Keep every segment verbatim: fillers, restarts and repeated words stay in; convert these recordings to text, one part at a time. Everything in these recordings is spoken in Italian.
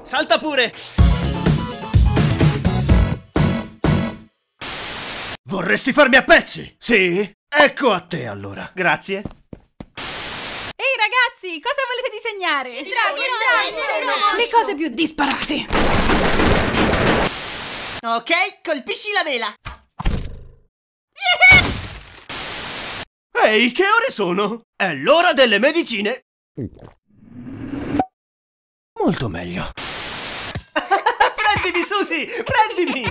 Salta pure! Vorresti farmi a pezzi? Sì? Ecco a te allora. Grazie. Ehi ragazzi, cosa volete disegnare? Il drago, il drago! Le cose più disparate. Ok, colpisci la vela. Ehi, che ore sono? È l'ora delle medicine. Molto meglio. Prendimi, Susie! Prendimi!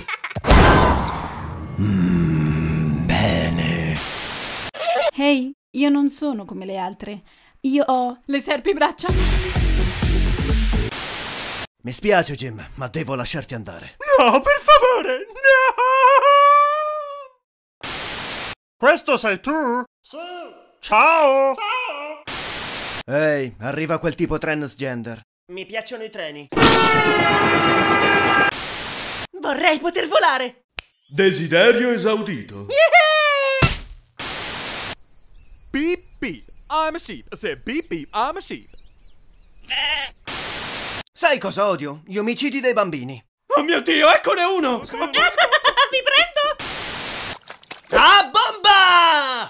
Mm, bene. Ehi, io non sono come le altre. Io ho le serpibraccia. Mi spiace, Jim, ma devo lasciarti andare. No, per favore! No! Questo sei tu? Sì! Ciao! Ciao! Ehi, arriva quel tipo transgender. Mi piacciono i treni. Vorrei poter volare. Desiderio esaudito. Beep beep, I'm a sheep. I said beep beep, I'm a sheep. Sai cosa odio? Gli omicidi dei bambini. Oh mio Dio, eccone uno! Vi prendo! A bomba!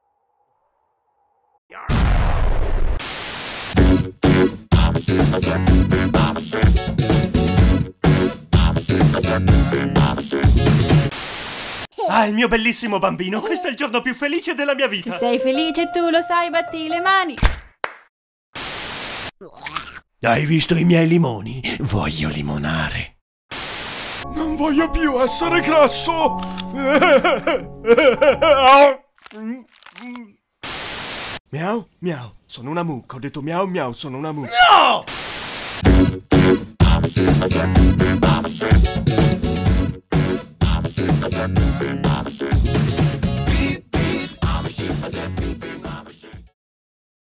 Ah, il mio bellissimo bambino, questo è il giorno più felice della mia vita. Se sei felice tu lo sai, batti le mani. Hai visto i miei limoni? Voglio limonare. Non voglio più essere grasso. Miau, miau, sono una mucca. Ho detto miau, miau, sono una mucca. No!